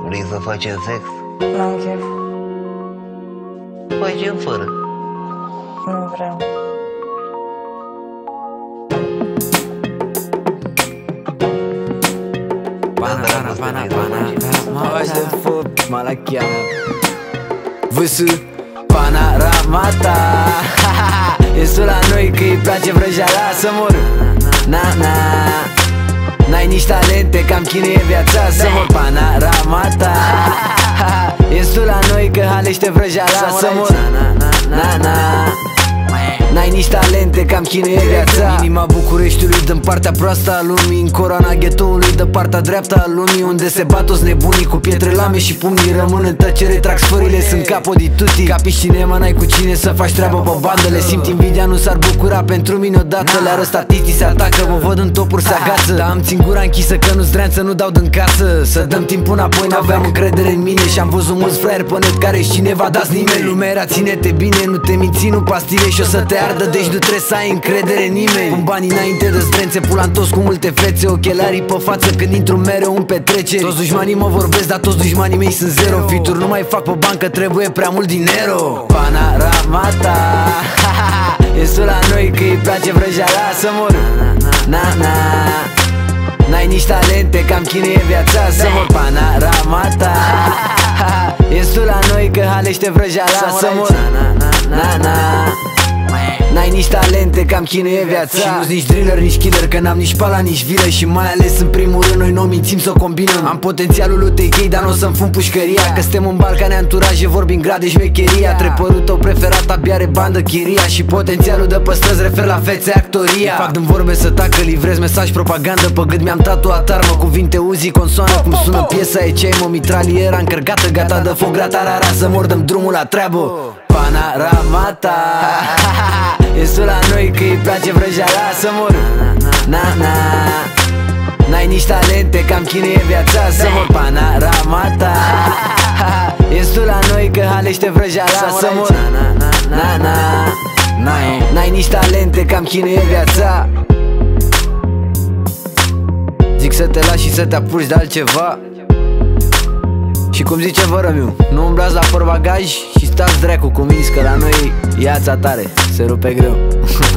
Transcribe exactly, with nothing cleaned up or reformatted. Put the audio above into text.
Vrei să facem sex? N-am chef. Facem fără. Nu vreau. Pana, pana, pana, pana, mă faci de foc, malachiana Vâsă, panorama ta Ești la noi că îi place vrăjeala să mor. Na, na, n-ai nici talente, cam chinuie viața să mor. Panorama ta Ești la noi că halește vrăjeala să mor. Na, na, n-ai nici talente, cam chinuie viața. Inima Bucureștiului dă-n partea proastă a lumii, în coroana ghetoului dă partea dreaptă a lumii, unde se bat toți nebunii cu pietre, lame și pumnii. Rămân în tăcere, trag sfările, sunt capo di tutti. Ca pe cinema, n-ai cu cine să faci treabă pe bandele. Simt invidia, nu s-ar bucura pentru mine odată. Le arăt statiștii, se atacă, mă văd în topuri, se agață. Dar am țin gura închisă că nu-ți dreanță, nu dau din casă. Să dăm timp înapoi, n-aveam încredere în mine și am văzut mulți fraieri pe net care-și cineva dați nimeni. Lumea era ține-te bine, nu te minți, nu pastile și o să te ardă, deci nu trebuie să ai încredere în nimeni. Pun banii înainte de zdrențe, pulantos cu multe fețe, ochelarii pe față când intru mereu în petreceri. Toți dușmanii mă vorbesc, dar toți dușmanii mei sunt zero. Fituri nu mai fac pe bancă, trebuie prea mult dinero. Panorama ta Ești la noi că îi place vrăjeala să mor. Na, na, n-ai nici talente, cam chinuie viața să mor. Panorama ta Ești la noi că halește vrăjeala să mor. Na, na, n-ai nici talente, cam chinuie viața. Și nu-s nici driller, nici killer, că n-am nici pala, nici vilă. Și mai ales în primul rând noi n-o mințim să o combinăm. Am potențialul lui T K, dar n-o să-mi fun pușcăria, că suntem în Balcani, anturaje, vorbim grade șmecheria. Trepărul tău preferat abia are bandă chiria. Și potențialul de păstrăzi refer la fețe actoria. Fac din vorbe să tacă, livrez mesaj propagandă pe gât. Mi-am tatuat armă, cuvinte uzi, consoană. Cum sună piesa e cea, o mitraliera încărcată, gata de foc, gratarara să mordăm drumul la treabă. Panorama ta Ești la noi că îi place vrăjeala să mor. Na, na, n-ai nici talente, cam chinuie viața să mor. Panorama ta Ești la noi că halește vrăjeala să mor. Na, na, n-ai nici talente, cam chinuie viața. Zic să te lași și să te apuci de altceva. Și cum zice vărămiu, nu umblați la portbagaj și stați dracu cu minți, că la noi iața tare se rupe greu.